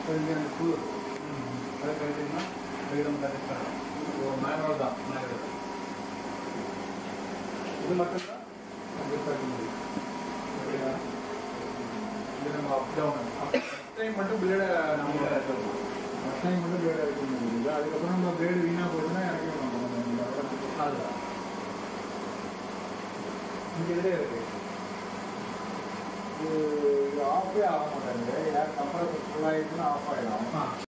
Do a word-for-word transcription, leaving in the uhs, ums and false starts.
எனக்கு அதை கழிச்சிங்கன்னா ஃப்ரீடம் கரெக்டாக ஒரு மேனுவல் தான் மேனுவல் இது மட்டும்தான் டிஃபரெண்ட் முடியும் எப்படின்னா இது நம்ம அப் டவுன் ஃபஸ்ட் டைம் மட்டும் பிளேடை நம்ம ஃபஸ்ட் டைம் மட்டும் பிளேடை வைக்க முடியுது. அதுக்கப்புறம் நம்ம பிளேடு வீணாக போச்சுன்னா இறக்கி விடணும். அதுதான் இங்கே இதே இருக்குது. இது ஆஃபே ஆக மாட்டாங்க. யார் கம்பரேட்டர் ஃபுல்லாகிடுச்சுன்னா ஆஃப் ஆகிடும்.